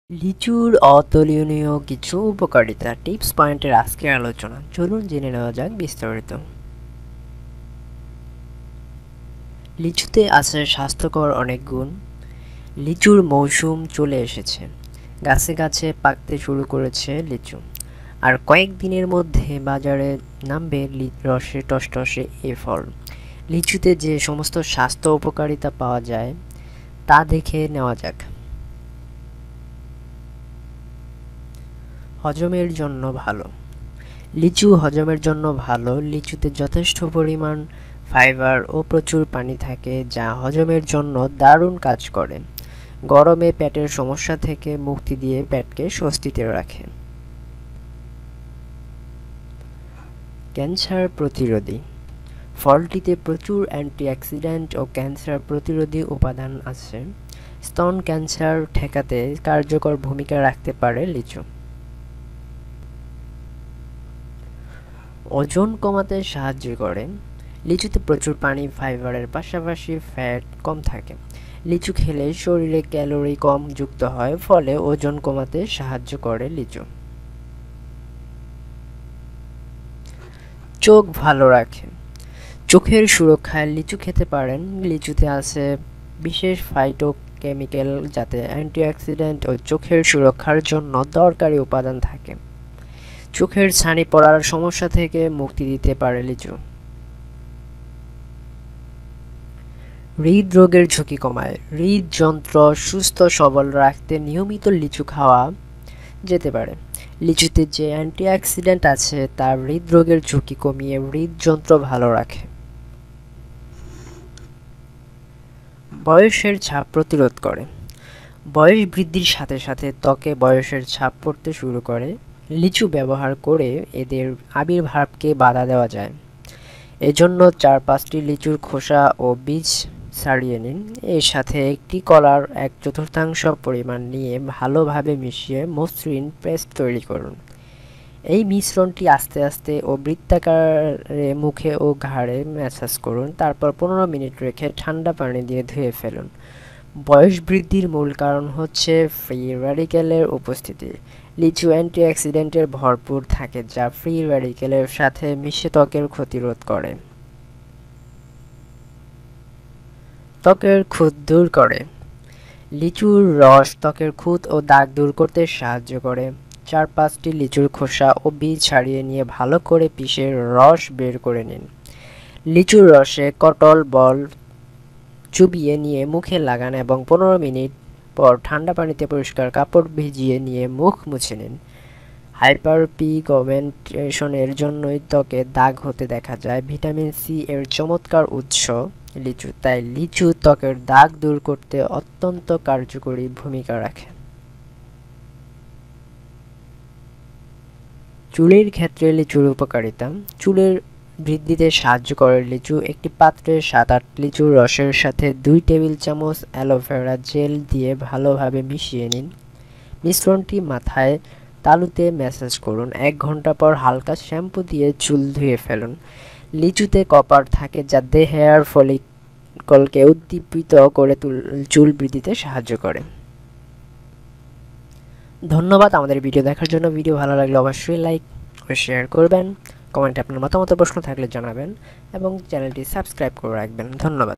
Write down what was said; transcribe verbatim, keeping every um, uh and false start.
লিচুর অতুলনীয় কিছু উপকারিতা টিপস পয়েন্টের আজকের আলোচনা। চলুন জেনে নেওয়া যাক বিস্তারিত। লিচুতে আছে স্বাস্থ্যকর অনেক গুণ। লিচুর মৌসুম চলে এসেছে, গাছে গাছে পাকতে শুরু করেছে লিচু, আর কয়েকদিনের মধ্যে বাজারে নামবে রসে টসটসে এ ফল। লিচুতে যে সমস্ত স্বাস্থ্য উপকারিতা পাওয়া যায় তা দেখে নেওয়া যাক। হজমের জন্য ভালো। লিচু হজমের জন্য ভালো। লিচুতে যথেষ্ট পরিমাণ ফাইবার ও প্রচুর পানি থাকে, যা হজমের জন্য দারুণ কাজ করে। গরমে পেটের সমস্যা থেকে মুক্তি দিয়ে পেটকে স্বস্তিতে রাখে। ক্যান্সার প্রতিরোধী। ফলটিতে প্রচুর অ্যান্টিঅক্সিডেন্ট ও ক্যান্সার প্রতিরোধী উপাদান আছে। স্তন ক্যান্সার ঠেকাতে কার্যকর ভূমিকা রাখতে পারে লিচু। ওজন কমাতে সাহায্য করে। লিচুতে প্রচুর পানি, ফাইবারের পাশাপাশি ফ্যাট কম থাকে। লিচু খেলে শরীরে ক্যালোরি কম যুক্ত হয়, ফলে ওজন কমাতে সাহায্য করে লিচু। চোখ ভালো রাখে। চোখের সুরক্ষায় লিচু খেতে পারেন। লিচুতে আছে বিশেষ ফাইটোকেমিক্যাল, যাতে অ্যান্টিঅক্সিডেন্ট ও চোখের সুরক্ষার জন্য দরকারি উপাদান থাকে। চোখের ছানি পড়ার সমস্যা থেকে মুক্তি দিতে পারে লিচু। হৃদরোগের ঝুঁকি কমায়। হৃদযন্ত্র সুস্থ সবল রাখতে নিয়মিত লিচু খাওয়া যেতে পারে। লিচুতে যে অ্যান্টিঅক্সিডেন্ট আছে তা হৃদরোগের ঝুঁকি কমিয়ে হৃদযন্ত্র ভালো রাখে। বয়সের ছাপ প্রতিরোধ করে। বয়স বৃদ্ধির সাথে সাথে ত্বকে বয়সের ছাপ পড়তে শুরু করে। লিচু ব্যবহার করে এদের আবির্ভাবকে বাধা দেওয়া যায়। এজন্য চার পাঁচটি লিচুর খোসা ও বীজ ছাড়িয়ে নিন। এর সাথে একটি কলার এক চতুর্থাংশ পরিমাণ নিয়ে ভালোভাবে মিশিয়ে মসৃণ পেস্ট তৈরি করুন। এই মিশ্রণটি আস্তে আস্তে ও বৃত্তাকারে মুখে ও ঘাড়ে ম্যাসাজ করুন। তারপর পনেরো মিনিট রেখে ঠান্ডা পানি দিয়ে ধুয়ে ফেলুন। বয়স বৃদ্ধির মূল কারণ হচ্ছে ফ্রি র্যাডিক্যালের উপস্থিতি। লিচু অ্যান্টিঅক্সিডেন্টের ভরপুর থাকে, যা ফ্রি র্যাডিক্যালের সাথে মিশে ত্বকের ক্ষতি রোধ করে। ত্বকের খুঁত দূর করে। লিচুর রস ত্বকের খুঁত ও দাগ দূর করতে সাহায্য করে। চার পাঁচটি লিচুর খোসা ও বীজ ছাড়িয়ে নিয়ে ভালো করে পিষে রস বের করে নিন। লিচুর রসে কটল বল চুবিয়ে নিয়ে মুখে লাগান এবং পনেরো মিনিট পর ঠান্ডা পানিতে পরিষ্কার কাপড় ভিজিয়ে নিয়ে মুখ মুছে নিন। হাইপার পিগমেন্টেশনের জন্যই ত্বকে দাগ হতে দেখা যায়। ভিটামিন সি এর চমৎকার উৎস লিচু, তাই লিচু ত্বকের দাগ দূর করতে অত্যন্ত কার্যকরী ভূমিকা রাখে। চুলের ক্ষেত্রে লিচুর উপকারিতা। চুলের বৃদ্ধিতে সাহায্য করে লিচু। একটি পাত্রে সাত আট লিচুর রসের সাথে দুই টেবিল চামচ অ্যালোভেরা জেল দিয়ে ভালোভাবে মিশিয়ে নিন। মিশ্রণটি মাথায় তালুতে ম্যাসাজ করুন। এক ঘন্টা পর হালকা শ্যাম্পু দিয়ে চুল ধুয়ে ফেলুন। লিচুতে কপার থাকে, যা দেহে হেয়ার ফলিকলকে উদ্দীপিত করে চুল বৃদ্ধিতে সাহায্য করে। ধন্যবাদ আমাদের ভিডিও দেখার জন্য। ভিডিও ভালো লাগলে অবশ্যই লাইক ও শেয়ার করবেন। কমেন্টে আপনার মতামত প্রশ্ন থাকলে জানাবেন এবং চ্যানেলটি সাবস্ক্রাইব করে রাখবেন। ধন্যবাদ।